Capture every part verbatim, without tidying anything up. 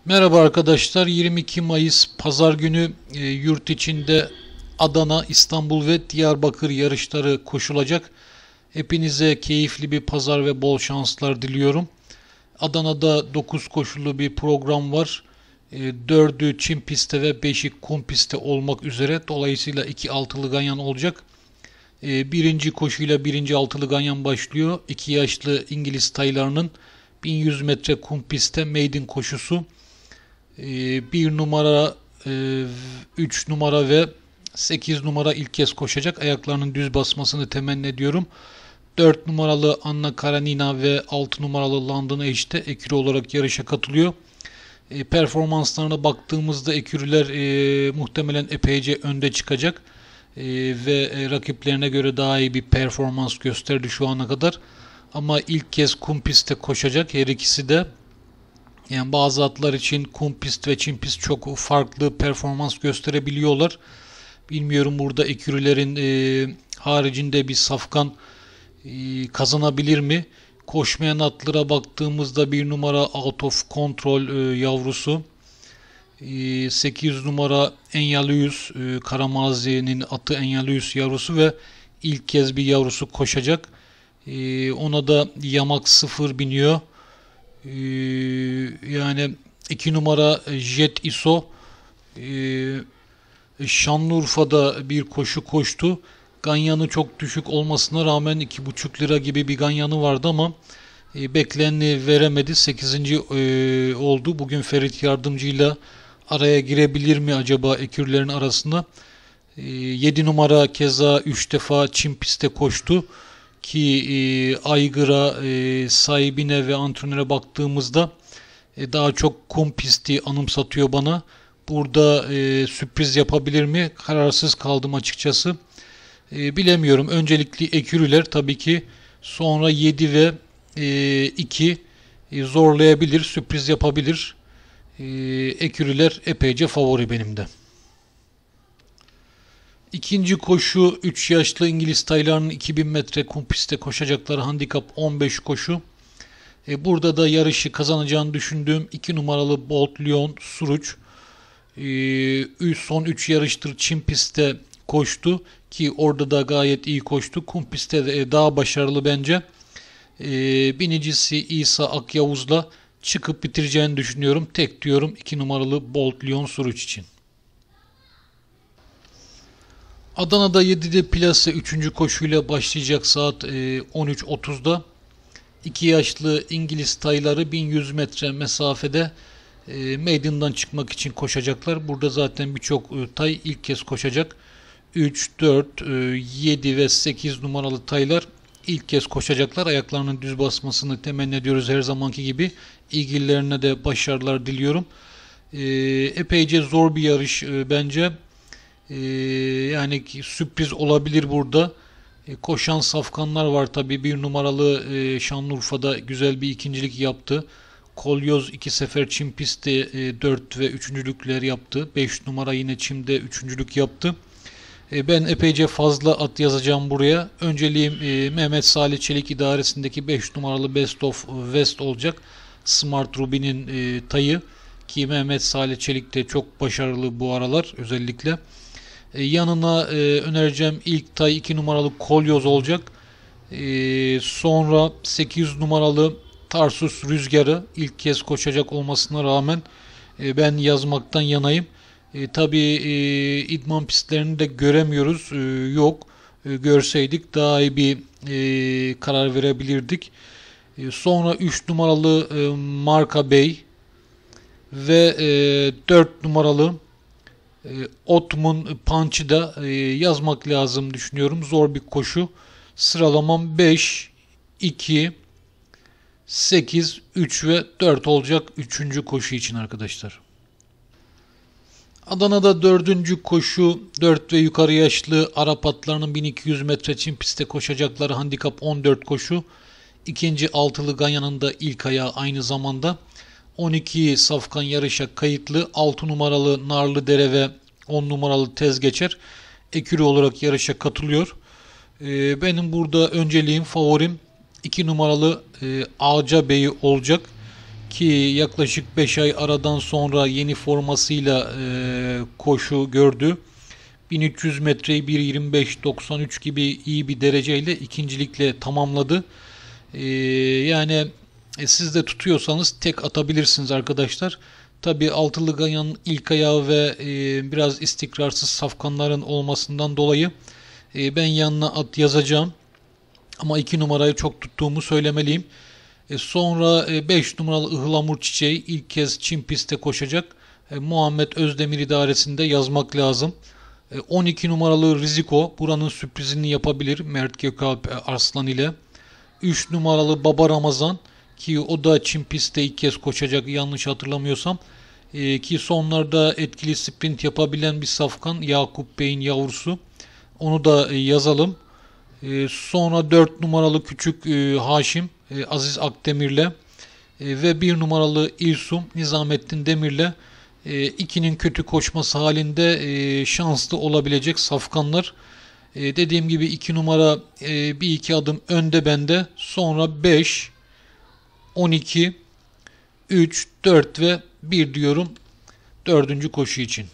Merhaba arkadaşlar. yirmi iki Mayıs Pazar günü e, yurt içinde Adana, İstanbul ve Diyarbakır yarışları koşulacak. Hepinize keyifli bir pazar ve bol şanslar diliyorum. Adana'da dokuz koşulu bir program var. E, dördü çim pistte ve beşi kum pistte olmak üzere. Dolayısıyla iki altılı ganyan olacak. E, birinci koşuyla birinci altılı ganyan başlıyor. iki yaşlı İngiliz taylarının bin yüz metre kum pistte maiden koşusu. bir numara, üç numara ve sekiz numara ilk kez koşacak. Ayaklarının düz basmasını temenni ediyorum. dört numaralı Anna Karenina ve altı numaralı London Edge'de ekürü olarak yarışa katılıyor. E, performanslarına baktığımızda ekürüler e, muhtemelen epeyce önde çıkacak. E, ve e, rakiplerine göre daha iyi bir performans gösterdi şu ana kadar. Ama ilk kez kum pistte koşacak her ikisi de. Yani bazı atlar için kum pist ve çim pist çok farklı performans gösterebiliyorlar. Bilmiyorum burada ekürülerin e, haricinde bir safkan e, kazanabilir mi? Koşmayan atlara baktığımızda bir numara Out of Control e, yavrusu, e, sekiz numara Enyalius, e, Karamazi'nin atı Enyalius yavrusu ve ilk kez bir yavrusu koşacak. E, ona da yamak sıfır biniyor. Ee, yani iki numara Jet Iso ee, Şanlıurfa'da bir koşu koştu. Ganyanı çok düşük olmasına rağmen iki buçuk lira gibi bir ganyanı vardı ama e, bekleneni veremedi. sekizinci E, oldu. Bugün Ferit Yardımcı'yla araya girebilir mi acaba ekürlerin arasında? E, yedi numara keza üç defa çim pistte koştu ki e, aygıra, e, sahibine ve antrenöre baktığımızda e, daha çok kum pisti anımsatıyor bana. Burada e, sürpriz yapabilir mi? Kararsız kaldım açıkçası. E, bilemiyorum. Öncelikli ekürüler tabii ki, sonra yedi ve e, iki e, zorlayabilir, sürpriz yapabilir. E, ekürüler epeyce favori benim de. İkinci koşu üç yaşlı İngiliz taylarının iki bin metre kum pistte koşacakları handikap on beş koşu. E, burada da yarışı kazanacağını düşündüğüm iki numaralı Bolt Lyon Suruç. E, son üç yarıştır çim pistte koştu ki orada da gayet iyi koştu. Kum pistte de daha başarılı bence. E, binicisi İsa Akyavuz'la çıkıp bitireceğini düşünüyorum. Tek diyorum iki numaralı Bolt Lyon Suruç için. Adana'da yedide plase üçüncü koşuyla başlayacak saat on üç otuzda. iki yaşlı İngiliz tayları bin yüz metre mesafede e, meydandan çıkmak için koşacaklar. Burada zaten birçok e, tay ilk kez koşacak. üç, dört, e, yedi ve sekiz numaralı taylar ilk kez koşacaklar. Ayaklarının düz basmasını temenni ediyoruz her zamanki gibi. İlgililerine de başarılar diliyorum. E, epeyce zor bir yarış e, bence. Ee, yani sürpriz olabilir burada. E, koşan safkanlar var tabi. Bir numaralı e, Şanlıurfa'da güzel bir ikincilik yaptı. Kolyoz iki sefer çim pistte e, dört ve üçüncülükler yaptı. beş numara yine çimde üçüncülük yaptı. E, ben epeyce fazla at yazacağım buraya. Önceliğim e, Mehmet Salih Çelik idaresindeki beş numaralı Best of West olacak. Smart Ruby'nin e, tayı ki Mehmet Salih Çelik de çok başarılı bu aralar özellikle. E, yanına e, önereceğim ilk tay iki numaralı Kolyoz olacak. E, sonra sekiz numaralı Tarsus Rüzgarı ilk kez koşacak olmasına rağmen e, ben yazmaktan yanayım. E, tabii e, idman pistlerini de göremiyoruz. E, yok. E, görseydik daha iyi bir e, karar verebilirdik. E, sonra üç numaralı e, Marka Bey ve e, dört numaralı e, Otmun Punch'ı da e, yazmak lazım düşünüyorum. Zor bir koşu. Sıralamam beş, iki, sekiz, üç ve dört olacak üçüncü koşu için arkadaşlar. Adana'da dördüncü koşu dört ve yukarı yaşlı Arap atlarının bin iki yüz metre çim pistte koşacakları handikap on dört koşu. İkinci altılı ganyanın da ilk ayağı aynı zamanda. on iki safkan yarışa kayıtlı. altı numaralı Narlıdere ve on numaralı Tezgeçer ekürü olarak yarışa katılıyor. Ee, benim burada önceliğim, favorim iki numaralı e, Ağca Bey'i olacak ki yaklaşık beş ay aradan sonra yeni formasıyla e, koşu gördü. bin üç yüz metreyi bir yirmi beş doksan üç gibi iyi bir dereceyle ikincilikle tamamladı. E, yani e, siz de tutuyorsanız tek atabilirsiniz arkadaşlar. Tabi altılı ganyanın ilk ayağı ve e, biraz istikrarsız safkanların olmasından dolayı e, ben yanına at yazacağım. Ama iki numarayı çok tuttuğumu söylemeliyim. E, sonra beş numaralı Ihlamur Çiçeği ilk kez Çim pistte koşacak. E, Muhammed Özdemir idaresinde yazmak lazım. E, on iki numaralı Riziko buranın sürprizini yapabilir Mert Gökalp Arslan ile. üç numaralı Baba Ramazan ki o da Çim pistte ilk kez koşacak yanlış hatırlamıyorsam. E, ki sonlarda etkili sprint yapabilen bir safkan Yakup Bey'in yavrusu. Onu da e, yazalım. E, sonra dört numaralı Küçük e, Haşim e, Aziz Akdemir'le e, ve bir numaralı İlsum Nizamettin Demir'le e, ikinin kötü koşması halinde e, şanslı olabilecek safkanlar. E, dediğim gibi iki numara e, bir iki adım önde bende. Sonra beş, on iki, üç, dört ve bir diyorum dördüncü koşu için.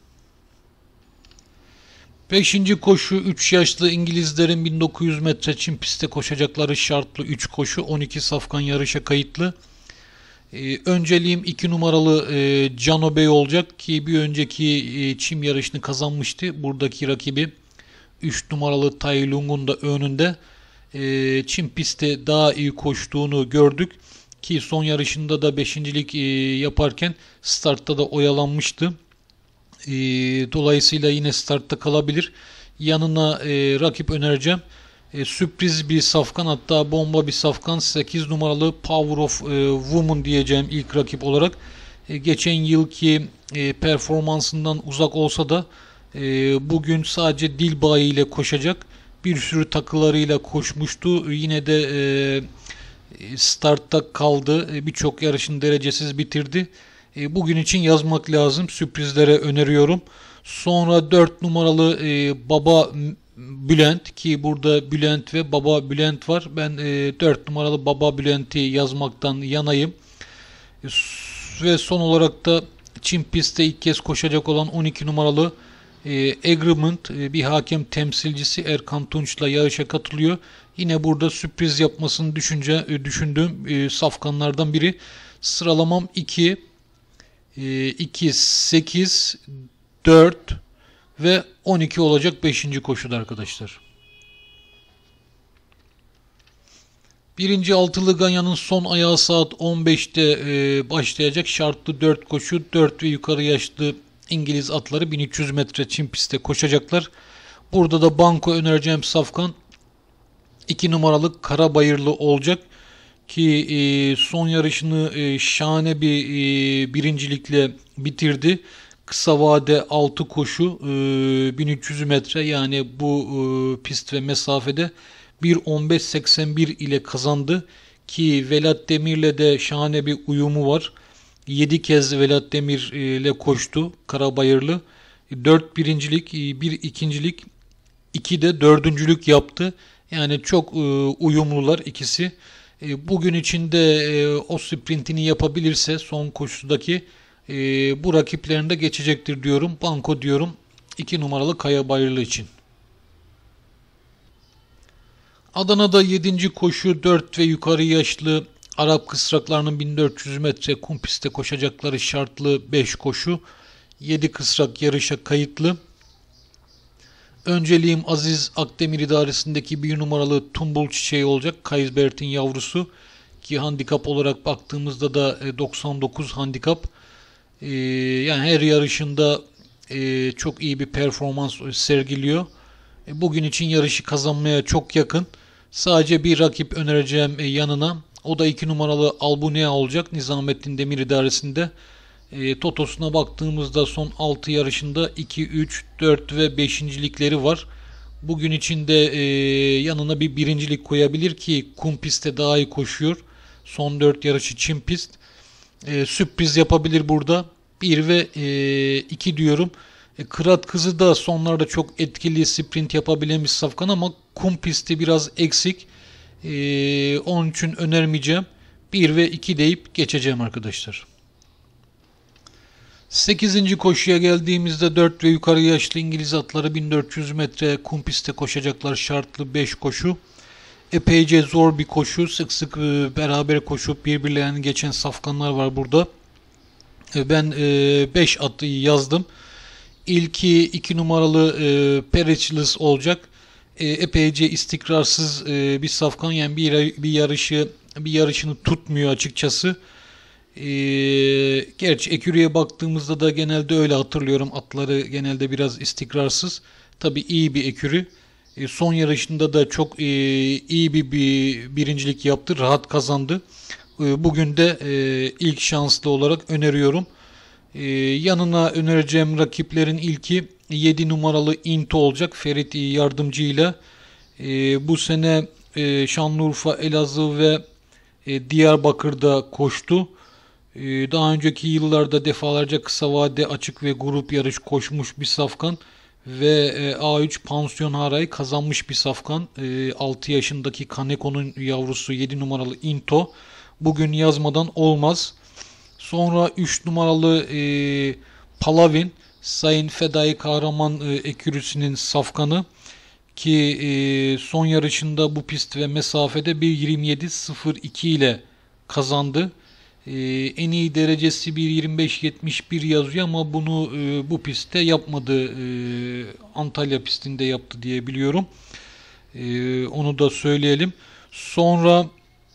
Beşinci koşu üç yaşlı İngilizlerin bin dokuz yüz metre çim pistte koşacakları şartlı üç koşu on iki safkan yarışa kayıtlı. Ee, önceliğim iki numaralı e, Cano Bey olacak ki bir önceki e, çim yarışını kazanmıştı. Buradaki rakibi üç numaralı Tai Lung'un da önünde. E, çim pistte daha iyi koştuğunu gördük ki son yarışında da beşincilik e, yaparken startta da oyalanmıştı. E, dolayısıyla yine startta kalabilir. Yanına e, rakip önereceğim. E, sürpriz bir safkan, hatta bomba bir safkan, sekiz numaralı Power of e, Woman diyeceğim ilk rakip olarak. E, geçen yılki e, performansından uzak olsa da e, bugün sadece dil bağı ile koşacak. Bir sürü takılarıyla koşmuştu. Yine de e, startta kaldı. E, Birçok yarışın derecesiz bitirdi. E, bugün için yazmak lazım. Sürprizlere öneriyorum. Sonra dört numaralı e, Baba Bülent ki burada Bülent ve Baba Bülent var. Ben e, dört numaralı Baba Bülent'i yazmaktan yanayım. E, ve son olarak da Çim pistte ilk kez koşacak olan on iki numaralı e, Agreement e, bir hakem temsilcisi Erkan Tunç'la yarışa katılıyor. Yine burada sürpriz yapmasını düşünce, e, düşündüğüm e, safkanlardan biri. Sıralamam iki, iki, sekiz, dört ve on iki olacak beşinci koşuda arkadaşlar. Birinci altılı ganyanın son ayağı saat on beşte e, başlayacak şartlı dört koşu. dört ve yukarı yaşlı İngiliz atları bin üç yüz metre çim pistte koşacaklar. Burada da banko önereceğim safkan iki numaralı Karabayırlı olacak. Ki e, son yarışını e, şahane bir e, birincilikle bitirdi. Kısa vade altı koşu e, bin üç yüz metre, yani bu e, pist ve mesafede bir on beş seksen bir ile kazandı. Ki Velat Demir'le de şahane bir uyumu var. yedi kez Velat Demir ile koştu Karabayırlı. dört birincilik, bir ikincilik, iki de dördüncülük yaptı. Yani çok e, uyumlular ikisi. Bugün içinde e, o sprintini yapabilirse son koşudaki e, bu rakiplerinde geçecektir diyorum. Banko diyorum iki numaralı Kaya Bayırlı için. Adana'da yedinci koşu dört ve yukarı yaşlı Arap kısraklarının bin dört yüz metre kum pistte koşacakları şartlı beş koşu. yedi kısrak yarışa kayıtlı. Önceliğim Aziz Akdemir idaresindeki bir numaralı Tumbul Çiçeği olacak. Kaysbert'in yavrusu ki handikap olarak baktığımızda da doksan dokuz handikap. Ee, yani her yarışında e, çok iyi bir performans sergiliyor. E, bugün için yarışı kazanmaya çok yakın. Sadece bir rakip önereceğim e, yanına. O da iki numaralı Albunea olacak. Nizamettin Demir idaresinde. E, Totos'una baktığımızda son altı yarışında iki, üç, dört ve beşincilikleri var. Bugün içinde e, yanına bir birincilik koyabilir ki kum pistte daha iyi koşuyor. Son dört yarışı çim pist. E, sürpriz yapabilir burada. bir ve iki diyorum. E, Kırat Kızı da sonlarda çok etkili sprint yapabilen bir safkan ama kum pisti biraz eksik. E, onun için önermeyeceğim. bir ve iki deyip geçeceğim arkadaşlar. sekizinci koşuya geldiğimizde dört ve yukarı yaşlı İngiliz atları bin dört yüz metre kum pistte koşacaklar, şartlı beş koşu. Epeyce zor bir koşu. Sık sık beraber koşup birbirlerini geçen safkanlar var burada. Ben beş atı yazdım. İlki iki numaralı Pericles olacak. Epeyce istikrarsız bir safkan, yani bir, bir yarışı bir yarışını tutmuyor açıkçası. Ee, gerçi ekürüye baktığımızda da genelde öyle hatırlıyorum. Atları genelde biraz istikrarsız. Tabii iyi bir ekürü. E, son yarışında da çok e, iyi bir, bir birincilik yaptı. Rahat kazandı. E, bugün de e, ilk şanslı olarak öneriyorum. E, yanına önereceğim rakiplerin ilki yedi numaralı Into olacak. Ferit yardımcıyla. E, bu sene e, Şanlıurfa, Elazığ ve e, Diyarbakır'da koştu. Daha önceki yıllarda defalarca kısa vade, açık ve grup yarış koşmuş bir safkan ve A üç pansiyon harayı kazanmış bir safkan. altı yaşındaki Kaneko'nun yavrusu yedi numaralı Into. Bugün yazmadan olmaz. Sonra üç numaralı Palavin, Sayın Fedai Kahraman ekürüsünün safkanı ki son yarışında bu pist ve mesafede bir yirmi yedi sıfır iki ile kazandı. Ee, en iyi derecesi bir yirmi beş yetmiş bir yazıyor ama bunu e, bu pistte yapmadı. E, Antalya pistinde yaptı diye biliyorum. E, onu da söyleyelim. Sonra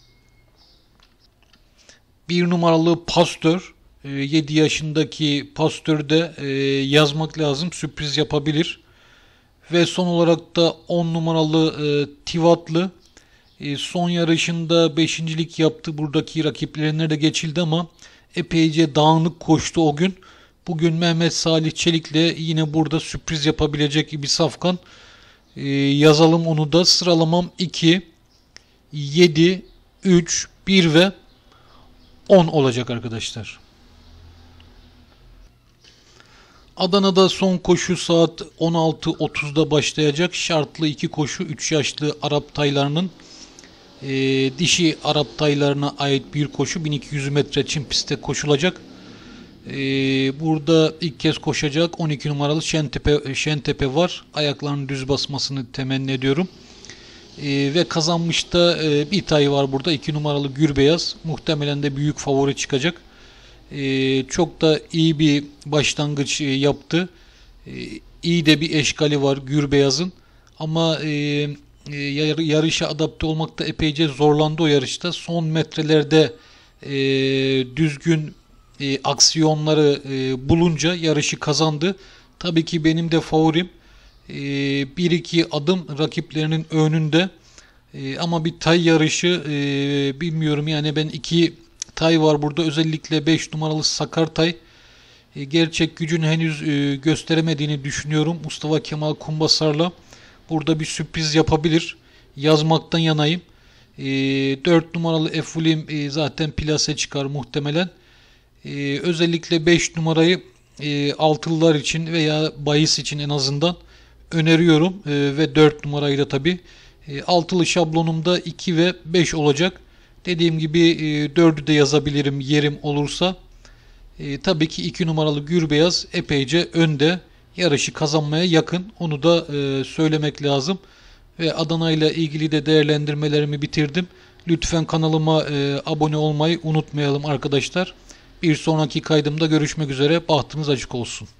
bir numaralı Pastör, e, yedi yaşındaki Pastör de e, yazmak lazım. Sürpriz yapabilir. Ve son olarak da on numaralı e, Tivatlı. Son yarışında beşincilik yaptı. Buradaki rakiplerine de geçildi ama epeyce dağınık koştu o gün. Bugün Mehmet Salih Çelik'le yine burada sürpriz yapabilecek bir safkan. Ee, yazalım onu da. Sıralamam iki, yedi, üç, bir ve on olacak arkadaşlar. Adana'da son koşu saat on altı otuzda başlayacak. Şartlı iki koşu, üç yaşlı Arap taylarının E, dişi Arap taylarına ait bir koşu bin iki yüz metre çim pistte koşulacak. E, burada ilk kez koşacak on iki numaralı Şentepe, Şentepe var. Ayaklarının düz basmasını temenni ediyorum. E, ve kazanmışta e, bir tay var burada. iki numaralı Gürbeyaz. Muhtemelen de büyük favori çıkacak. E, çok da iyi bir başlangıç e, yaptı. E, iyi de bir eşkali var Gürbeyaz'ın. Ama e, yarışa adapte olmakta epeyce zorlandı o yarışta. Son metrelerde e, düzgün e, aksiyonları e, bulunca yarışı kazandı. Tabii ki benim de favorim. E, bir iki adım rakiplerinin önünde. E, ama bir tay yarışı e, bilmiyorum, yani ben iki tay var burada. Özellikle beş numaralı Sakartay e, gerçek gücünü henüz e, gösteremediğini düşünüyorum. Mustafa Kemal Kumbasar'la burada bir sürpriz yapabilir. Yazmaktan yanayım. E, dört numaralı Efulim e, zaten plase çıkar muhtemelen. E, özellikle beş numarayı e, altılılar için veya bahis için en azından öneriyorum. E, ve dört numarayı da tabi. E, altılı şablonumda iki ve beş olacak. Dediğim gibi e, dördü de yazabilirim yerim olursa. E, tabii ki iki numaralı Gürbeyaz epeyce önde. Yarışı kazanmaya yakın. Onu da e, söylemek lazım. Ve Adana ile ilgili de değerlendirmelerimi bitirdim. Lütfen kanalıma e, abone olmayı unutmayalım arkadaşlar. Bir sonraki kaydımda görüşmek üzere. Bahtınız açık olsun.